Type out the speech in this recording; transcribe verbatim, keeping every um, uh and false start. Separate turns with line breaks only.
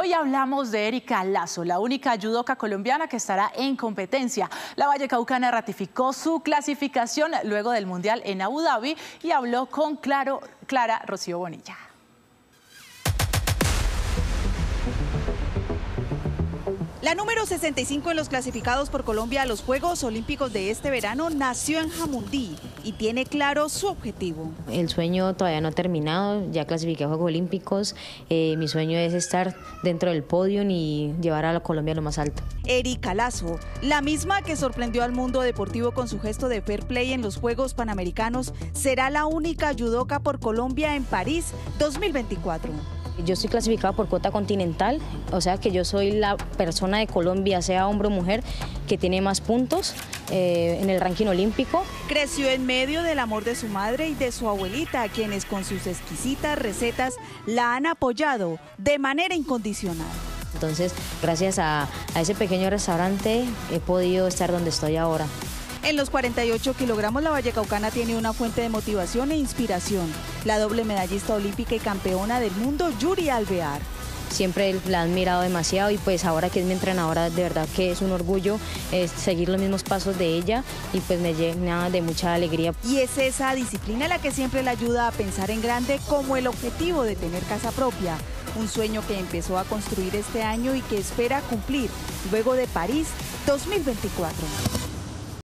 hoy hablamos de Erika Lazo, la única judoka colombiana que estará en competencia. La vallecaucana ratificó su clasificación luego del Mundial en Abu Dhabi y habló con Claro, Clara Rocío Bonilla.
La número sesenta y cinco en los clasificados por Colombia a los Juegos Olímpicos de este verano nació en Jamundí y tiene claro su objetivo.
El sueño todavía no ha terminado, ya clasifiqué a Juegos Olímpicos. Eh, mi sueño es estar dentro del podio y llevar a la Colombia a lo más alto.
Erika Lazo, la misma que sorprendió al mundo deportivo con su gesto de fair play en los Juegos Panamericanos, será la única judoka por Colombia en París dos mil veinticuatro.
Yo estoy clasificada por cuota continental, o sea que yo soy la persona de Colombia, sea hombre o mujer, que tiene más puntos eh, en el ranking olímpico.
Creció en medio del amor de su madre y de su abuelita, quienes con sus exquisitas recetas la han apoyado de manera incondicional.
Entonces, gracias a, a ese pequeño restaurante he podido estar donde estoy ahora.
En los cuarenta y ocho kilogramos la vallecaucana tiene una fuente de motivación e inspiración, la doble medallista olímpica y campeona del mundo Yuri Alvear.
Siempre la he admirado demasiado y pues ahora que es mi entrenadora, de verdad que es un orgullo eh, seguir los mismos pasos de ella y pues me llena de mucha alegría.
Y es esa disciplina la que siempre le ayuda a pensar en grande, como el objetivo de tener casa propia, un sueño que empezó a construir este año y que espera cumplir luego de París dos mil veinticuatro.